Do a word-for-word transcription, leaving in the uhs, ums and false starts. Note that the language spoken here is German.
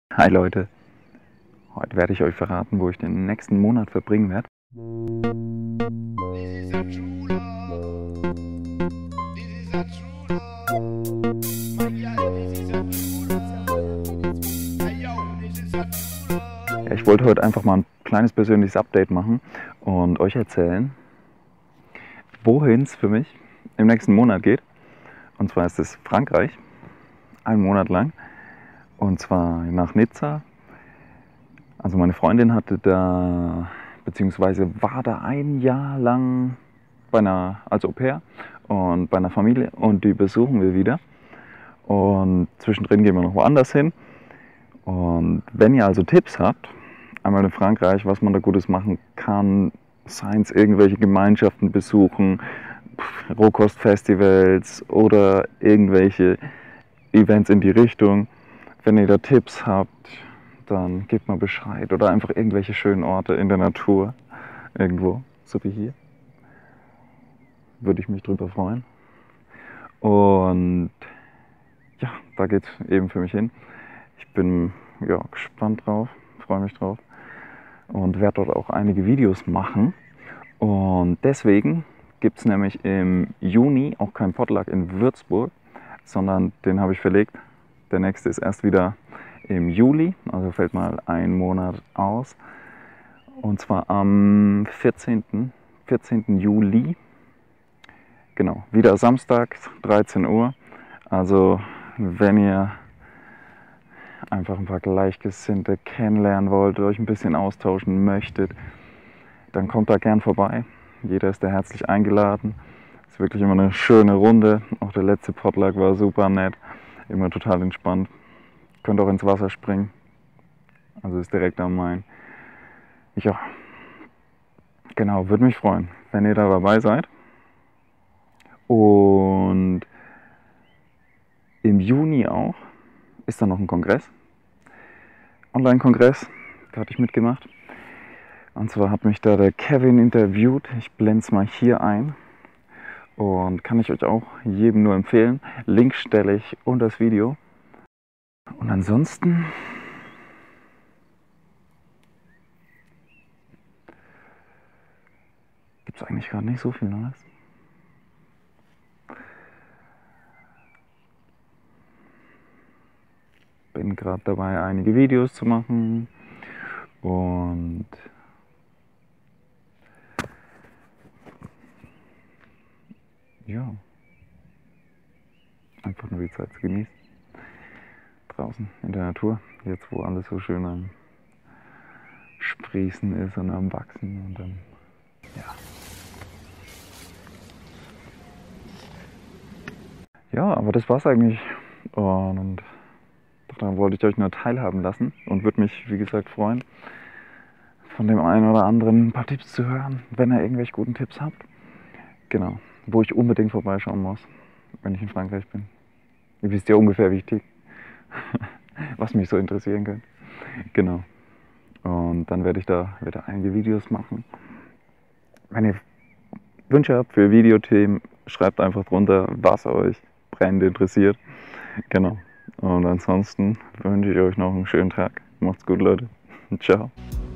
Hi Leute, heute werde ich euch verraten, wo ich den nächsten Monat verbringen werde. Ja, ich wollte heute einfach mal ein kleines persönliches Update machen und euch erzählen, wohin es für mich im nächsten Monat geht. Und zwar ist es Frankreich, einen Monat lang. Und zwar nach Nizza. Also meine Freundin hatte da, beziehungsweise war da ein Jahr lang bei einer, als Au-pair und bei einer Familie, und die besuchen wir wieder. Und zwischendrin gehen wir noch woanders hin. Und wenn ihr also Tipps habt, einmal in Frankreich, was man da Gutes machen kann, seien es irgendwelche Gemeinschaften besuchen, Rohkostfestivals oder irgendwelche Events in die Richtung. Wenn ihr da Tipps habt, dann gebt mal Bescheid. Oder einfach irgendwelche schönen Orte in der Natur, irgendwo, so wie hier. Würde ich mich drüber freuen. Und ja, da geht es eben für mich hin. Ich bin ja, gespannt drauf, freue mich drauf und werde dort auch einige Videos machen. Und deswegen gibt es nämlich im Juni auch keinen Potluck in Würzburg, sondern den habe ich verlegt. Der nächste ist erst wieder im Juli, also fällt mal ein Monat aus. Und zwar am vierzehnten Juli. Genau, wieder Samstag, dreizehn Uhr. Also wenn ihr einfach ein paar Gleichgesinnte kennenlernen wollt, euch ein bisschen austauschen möchtet, dann kommt da gern vorbei. Jeder ist da herzlich eingeladen. Es ist wirklich immer eine schöne Runde. Auch der letzte Potluck war super nett. Immer total entspannt. Könnt auch ins Wasser springen. Also ist direkt am Main. Ja, genau, würde mich freuen, wenn ihr da dabei seid. Und im Juni auch ist da noch ein Kongress. Online-Kongress, da hatte ich mitgemacht. Und zwar hat mich da der Kevin interviewt. Ich blende es mal hier ein. Und kann ich euch auch jedem nur empfehlen. Link stelle ich unter das Video. Und ansonsten gibt es eigentlich gerade nicht so viel Neues. Bin gerade dabei, einige Videos zu machen. Und ja, einfach nur die Zeit zu genießen. Draußen in der Natur, jetzt wo alles so schön am Sprießen ist und am Wachsen. Und dann, ja. Ja, aber das war's eigentlich. Und daran wollte ich euch nur teilhaben lassen und würde mich, wie gesagt, freuen, von dem einen oder anderen ein paar Tipps zu hören, wenn ihr irgendwelche guten Tipps habt. Genau, wo ich unbedingt vorbeischauen muss, wenn ich in Frankreich bin. Ihr wisst ja ungefähr, wie ich tick, was mich so interessieren könnte. Genau. Und dann werde ich da wieder einige Videos machen. Wenn ihr Wünsche habt für Videothemen, schreibt einfach drunter, was euch brennend interessiert. Genau. Und ansonsten wünsche ich euch noch einen schönen Tag. Macht's gut, Leute. Ciao.